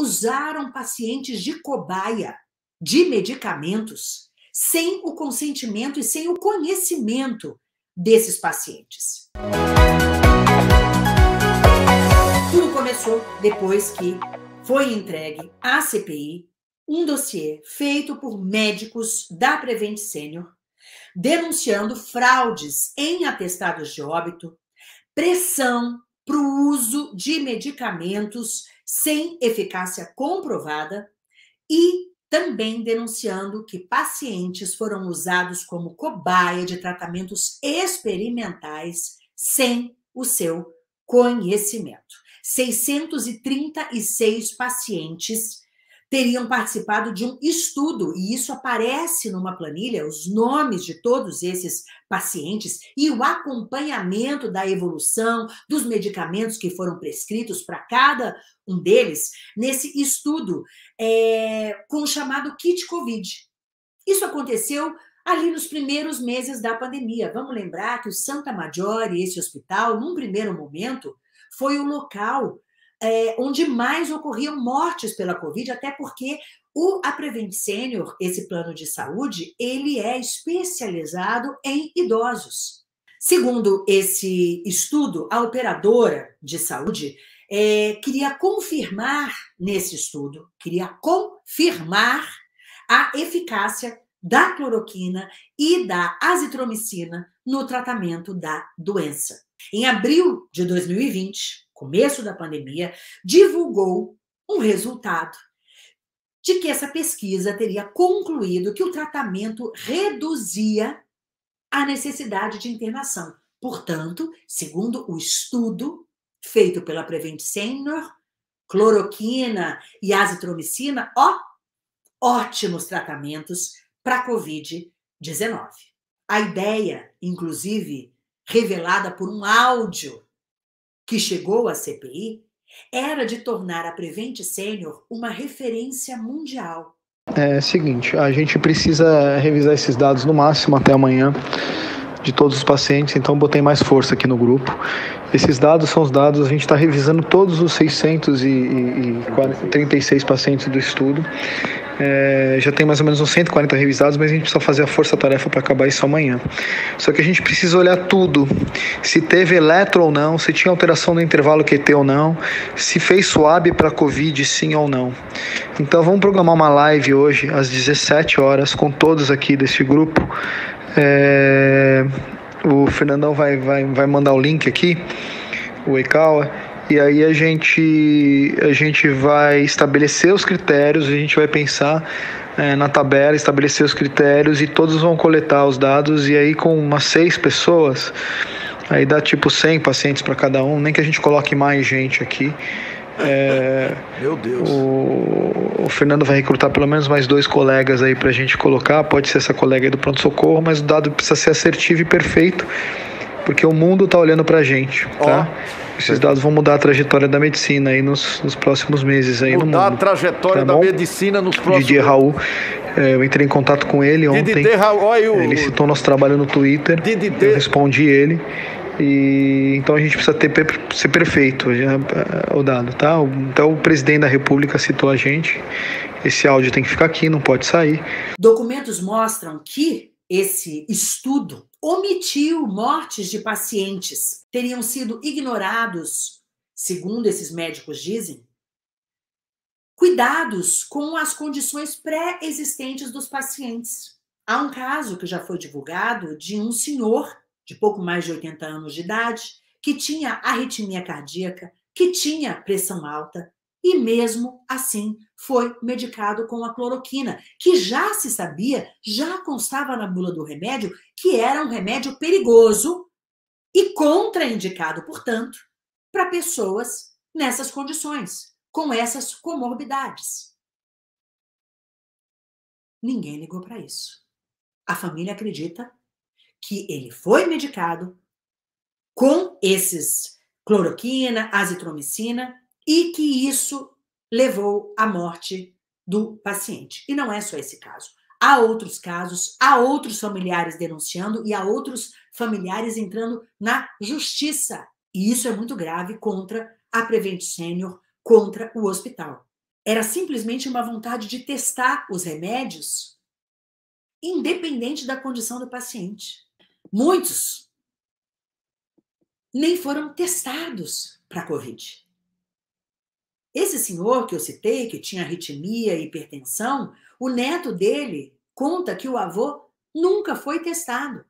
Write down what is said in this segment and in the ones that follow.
usaram pacientes de cobaia de medicamentos sem o consentimento e sem o conhecimento desses pacientes. Tudo começou depois que foi entregue à CPI um dossiê feito por médicos da Prevent Senior, denunciando fraudes em atestados de óbito, pressão para o uso de medicamentos sem eficácia comprovada e também denunciando que pacientes foram usados como cobaia de tratamentos experimentais sem o seu conhecimento. 636 pacientes teriam participado de um estudo, e isso aparece numa planilha, os nomes de todos esses pacientes e o acompanhamento da evolução dos medicamentos que foram prescritos para cada um deles, nesse estudo com o chamado Kit Covid. Isso aconteceu ali nos primeiros meses da pandemia. Vamos lembrar que o Santa Maggiore, esse hospital, num primeiro momento, foi o local onde mais ocorriam mortes pela Covid, até porque a Prevent Senior, esse plano de saúde, ele é especializado em idosos. Segundo esse estudo, a operadora de saúde queria confirmar nesse estudo, a eficácia da cloroquina e da azitromicina no tratamento da doença. Em abril de 2020, começo da pandemia, divulgou um resultado de que essa pesquisa teria concluído que o tratamento reduzia a necessidade de internação. Portanto, segundo o estudo feito pela Prevent Senior, cloroquina e azitromicina, ótimos tratamentos para a Covid-19. A ideia, inclusive, revelada por um áudio que chegou à CPI, era de tornar a Prevent Senior uma referência mundial. É o seguinte, a gente precisa revisar esses dados no máximo até amanhã, de todos os pacientes, então botei mais força aqui no grupo. Esses dados são os dados, a gente está revisando todos os 636 pacientes do estudo. Já tem mais ou menos uns 140 revisados, mas a gente precisa fazer a força-tarefa para acabar isso amanhã. Só que a gente precisa olhar tudo, se teve eletro ou não, se tinha alteração no intervalo QT ou não, se fez swab para Covid sim ou não. Então vamos programar uma live hoje às 17 horas com todos aqui desse grupo. O Fernandão vai mandar o link aqui, o Ekawa, e aí a gente vai estabelecer os critérios, a gente vai pensar na tabela, estabelecer os critérios e todos vão coletar os dados, e aí com umas 6 pessoas, aí dá tipo 100 pacientes para cada um, nem que a gente coloque mais gente aqui. Meu Deus. O Fernando vai recrutar pelo menos mais 2 colegas aí pra gente colocar, pode ser essa colega aí do pronto-socorro, mas o dado precisa ser assertivo e perfeito, porque o mundo tá olhando pra gente, tá? Esses dados vão mudar a trajetória da medicina aí nos próximos meses aí no mundo. Mudar a trajetória da medicina nos próximos meses. Didier Raul, eu entrei em contato com ele ontem. Ele citou nosso trabalho no Twitter, eu respondi ele. E então a gente precisa ser perfeito o dado, tá? Então o presidente da República citou a gente. Esse áudio tem que ficar aqui, não pode sair. Documentos mostram que esse estudo omitiu mortes de pacientes, teriam sido ignorados, segundo esses médicos dizem, cuidados com as condições pré-existentes dos pacientes. Há um caso que já foi divulgado de um senhor de pouco mais de 80 anos de idade, que tinha arritmia cardíaca, que tinha pressão alta, e mesmo assim foi medicado com a cloroquina, que já se sabia, já constava na bula do remédio, que era um remédio perigoso e contraindicado, portanto, para pessoas nessas condições, com essas comorbidades. Ninguém ligou para isso. A família acredita que ele foi medicado com esses cloroquina, azitromicina, e que isso levou à morte do paciente. E não é só esse caso. Há outros casos, há outros familiares denunciando e há outros familiares entrando na justiça. E isso é muito grave contra a Prevent Senior, contra o hospital. era simplesmente uma vontade de testar os remédios, independente da condição do paciente. Muitos nem foram testados para a Covid. Esse senhor que eu citei, que tinha arritmia e hipertensão, o neto dele conta que o avô nunca foi testado.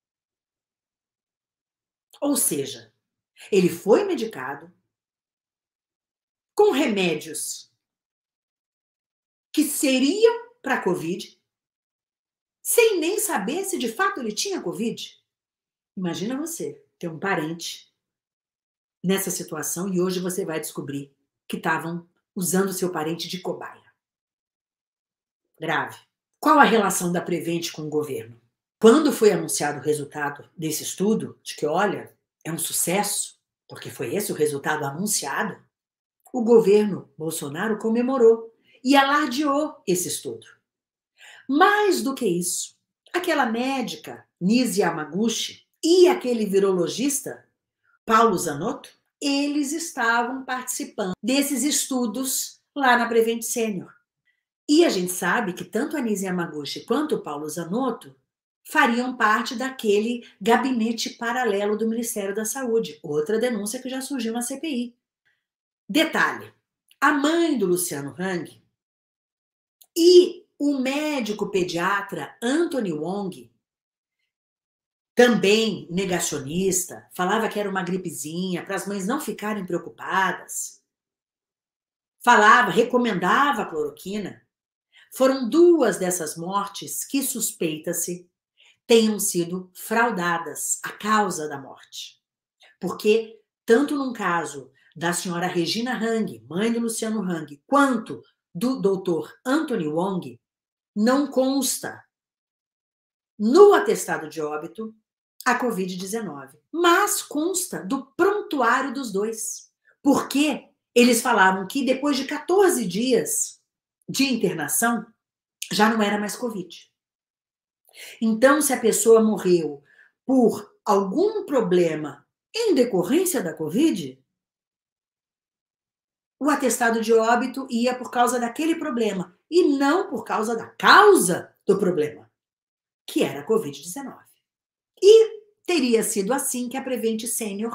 Ou seja, ele foi medicado com remédios que seriam para a Covid, sem nem saber se de fato ele tinha Covid. Imagina você ter um parente nessa situação e hoje você vai descobrir que estavam usando seu parente de cobaia. Grave. Qual a relação da Prevent com o governo? Quando foi anunciado o resultado desse estudo, de que, olha, é um sucesso, porque foi esse o resultado anunciado, o governo Bolsonaro comemorou e alardeou esse estudo. Mais do que isso, aquela médica, Nise Yamaguchi, e aquele virologista, Paulo Zanotto, eles estavam participando desses estudos lá na Prevent Senior. E a gente sabe que tanto a Nise Yamaguchi quanto o Paulo Zanotto fariam parte daquele gabinete paralelo do Ministério da Saúde. Outra denúncia que já surgiu na CPI. Detalhe, a mãe do Luciano Hang e o médico pediatra Anthony Wong, também negacionista, falava que era uma gripezinha, para as mães não ficarem preocupadas. Falava, recomendava a cloroquina. Foram 2 dessas mortes que suspeita-se tenham sido fraudadas, a causa da morte. Porque, tanto num caso da senhora Regina Hang, mãe do Luciano Hang, quanto do doutor Anthony Wong, não consta no atestado de óbito a Covid-19, mas consta do prontuário dos 2. Porque eles falavam que depois de 14 dias de internação, já não era mais Covid. Então, se a pessoa morreu por algum problema em decorrência da Covid, o atestado de óbito ia por causa daquele problema e não por causa da causa do problema, que era a Covid-19. E teria sido assim que a Prevent Senior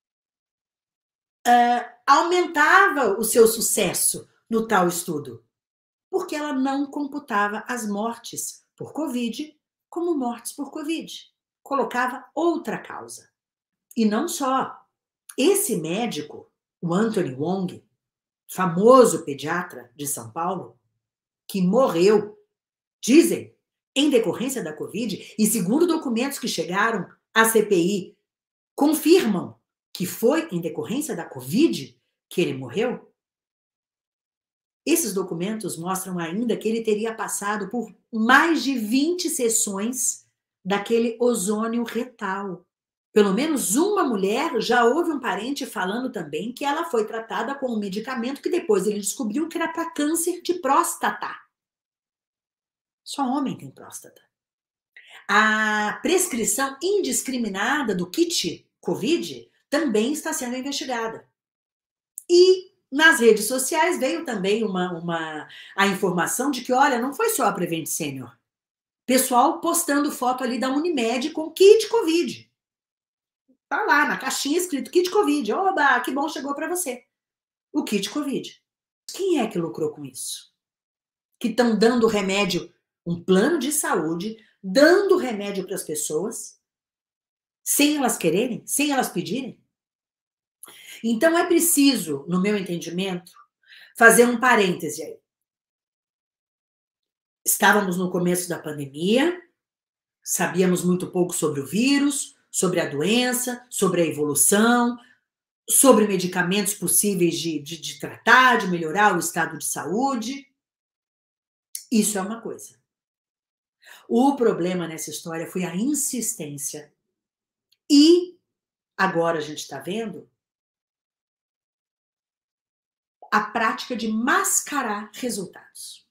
aumentava o seu sucesso no tal estudo, porque ela não computava as mortes por Covid como mortes por Covid. Colocava outra causa. E não só. Esse médico, o Anthony Wong, famoso pediatra de São Paulo, que morreu, dizem, em decorrência da Covid, e segundo documentos que chegaram à CPI, confirmam que foi em decorrência da Covid que ele morreu. Esses documentos mostram ainda que ele teria passado por mais de 20 sessões daquele ozônio retal. Pelo menos uma mulher, já houve um parente falando também que ela foi tratada com um medicamento que depois ele descobriu que era para câncer de próstata. Só homem tem próstata. A prescrição indiscriminada do kit Covid também está sendo investigada. E nas redes sociais veio também a informação de que, olha, não foi só a Prevent Senior. Pessoal postando foto ali da Unimed com kit Covid. Tá lá na caixinha escrito kit Covid. Oba, que bom, chegou para você. O kit Covid. Quem é que lucrou com isso? Que estão dando remédio, um plano de saúde, dando remédio para as pessoas, sem elas quererem, sem elas pedirem? Então é preciso, no meu entendimento, fazer um parêntese aí. Estávamos no começo da pandemia, sabíamos muito pouco sobre o vírus, sobre a doença, sobre a evolução, sobre medicamentos possíveis de tratar, de melhorar o estado de saúde. Isso é uma coisa. O problema nessa história foi a insistência. E agora a gente está vendo a prática de mascarar resultados.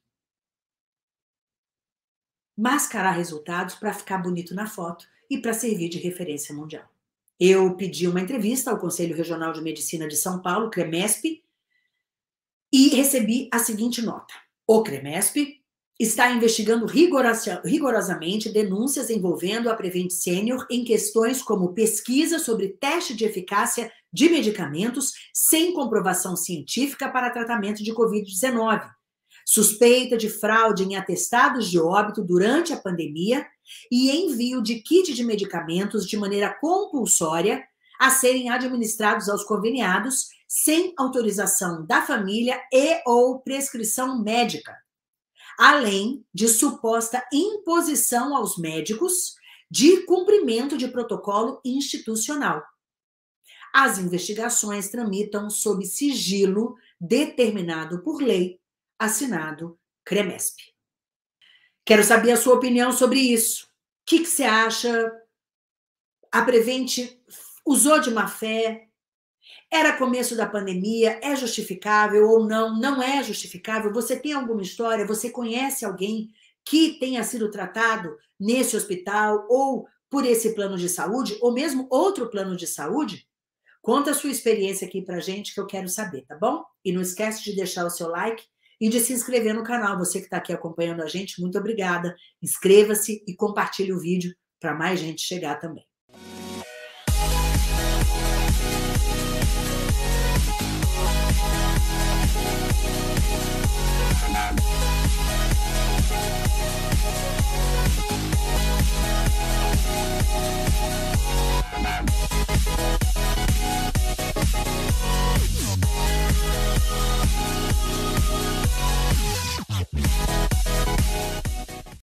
Mascarar resultados para ficar bonito na foto e para servir de referência mundial. Eu pedi uma entrevista ao Conselho Regional de Medicina de São Paulo, CREMESP, E recebi a seguinte nota. O CREMESP está investigando rigorosamente denúncias envolvendo a Prevent Senior em questões como pesquisa sobre teste de eficácia de medicamentos sem comprovação científica para tratamento de Covid-19, suspeita de fraude em atestados de óbito durante a pandemia e envio de kit de medicamentos de maneira compulsória a serem administrados aos conveniados sem autorização da família e ou prescrição médica, além de suposta imposição aos médicos de cumprimento de protocolo institucional. As investigações tramitam sob sigilo determinado por lei, assinado CREMESP. Quero saber a sua opinião sobre isso. O que você acha? A Prevent usou de má fé? Era começo da pandemia? É justificável ou não? Não é justificável? Você tem alguma história? Você conhece alguém que tenha sido tratado nesse hospital ou por esse plano de saúde, ou mesmo outro plano de saúde? Conta a sua experiência aqui pra gente que eu quero saber, tá bom? E não esquece de deixar o seu like e de se inscrever no canal. Você que está aqui acompanhando a gente, muito obrigada. Inscreva-se e compartilhe o vídeo para mais gente chegar também.